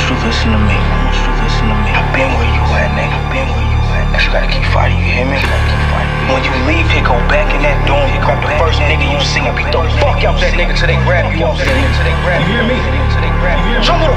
you to listen to me. I been where you at, nigga. But you gotta keep fighting, you hear me? When you leave here, go back in that dorm, grab the first nigga you see and beat the fuck out that nigga till they grab you off that nigga till they grab you. You hear me? Show me